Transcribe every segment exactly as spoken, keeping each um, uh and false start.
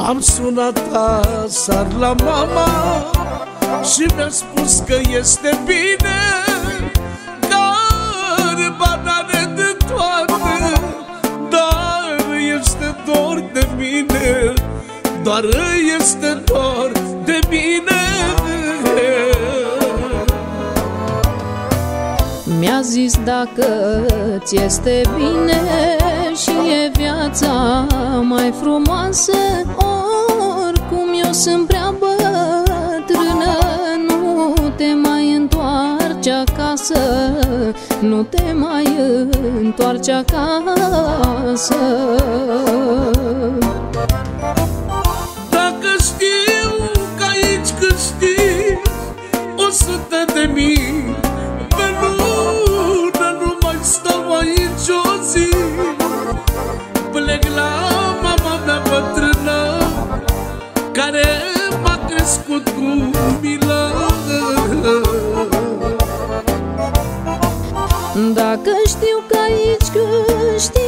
Am sunat aseară la mama și mi-a spus că este bine, dar bani are de toate, dar este dor de mine, doar este dor de mine. Mi-a zis dacă ți este bine și e viața mai frumoasă, oricum eu sunt prea bătrână, nu te mai întoarce acasă, nu te mai întoarce acasă. Dacă știu că aici câștig o sută de mii pe lună, nu mai stau aici o zi. Plec la mama mea bătrână, care m-a crescut cu milă. Dacă știu că aici câștig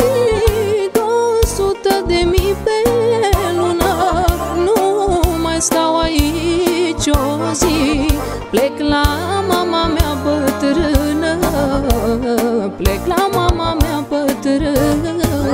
o sută de mii pe lună, nu mai stau aici o zi. Plec la mama mea bătrână, plec la mama mea bătrână.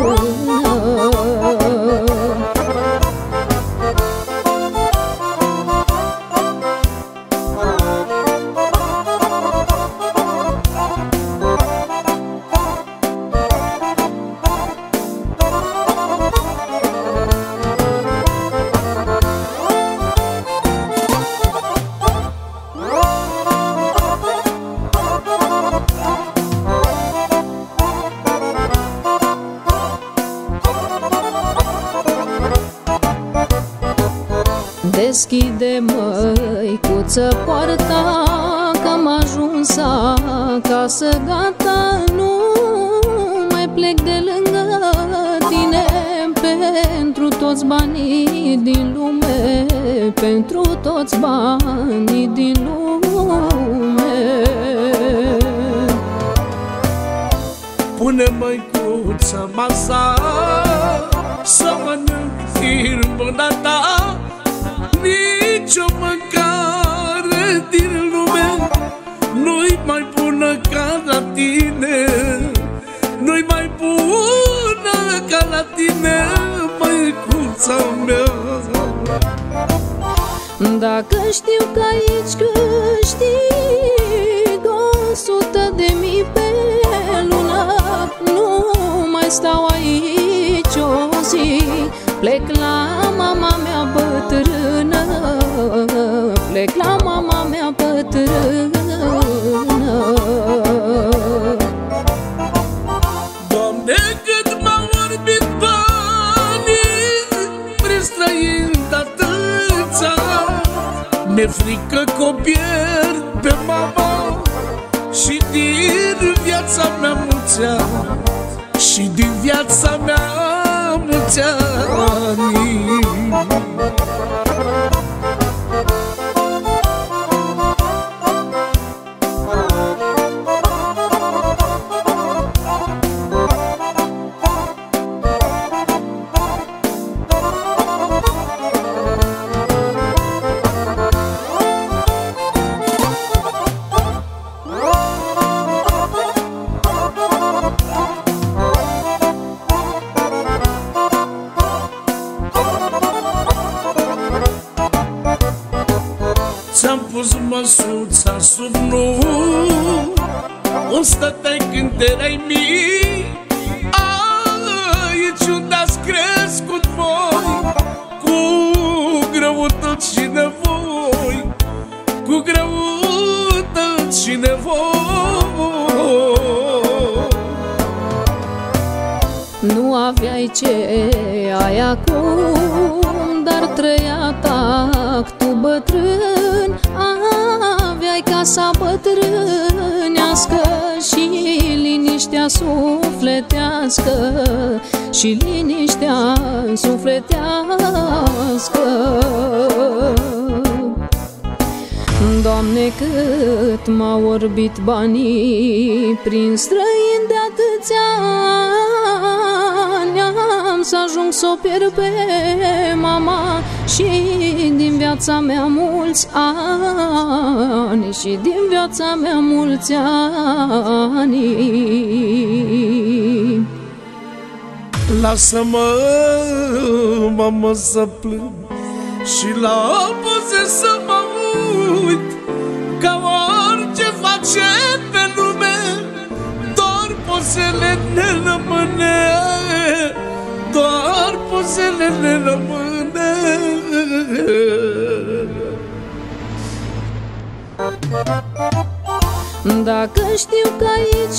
Deschide, măicuță, poarta, că am ajuns acasă, gata, nu mai plec de lângă tine. Pentru toți banii din lume, pentru toți banii din lume. Pune, măicuță, masa, să mănânc din mâna ta. Nici o mâncare din lume nu-i mai bună ca la tine, nu-i mai bună ca la tine, măicuța mea. Dacă știu că aici câștig o sută de mii pe lună, nu mai stau aici o zi. Plec la mama mea bătrână, plec la mama mea bătrână. Doamne, cât m-au orbit banii, prin străini atâția, mi-e frică că o pierd pe mama și din viața mea mulți ani, și din viața mea mulți ani. Ți-am pus măsuța sub nu, unde stăteai când erai mic, aici unde ați crescut voi, cu greutăți și nevoi, cu greutăți și nevoi. Nu aveai ce ai acum, dar trăia tac tu bătrân. Aveai casa bătrânească și liniștea sufletească, și liniștea sufletească. Doamne, cât m-au orbit banii prin străini de atâția ani, am să ajung să o pierd pe mama și din viața mea mulți ani, și din viața mea mulți ani. Lasă-mă, mamă, să plâng și la poze să mă uit, ca orice face pe lume, doar pozele ne rămâne, doar pozele ne rămâne. Dacă știu că aici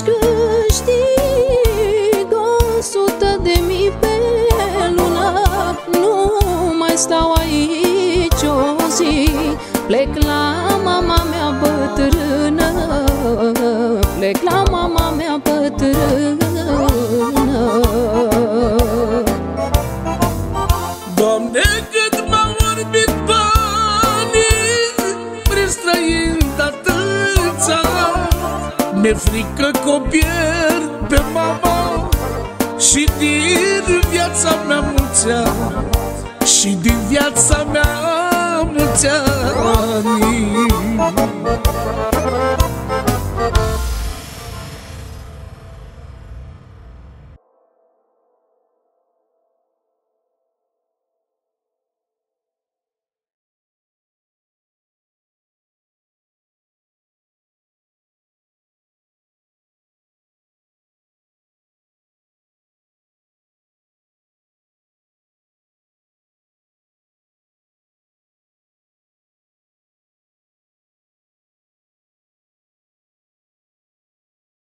câștig o sută de mii pe lună, nu mai stau aici o zi, plec la mama mea bătrână, plec la mama mea bătrână. Doamne, cât m-au orbit banii, prin străini atâția, mi-e frică că o pierd pe mama și din viața mea mulți ani, și din viața mea mulți ani.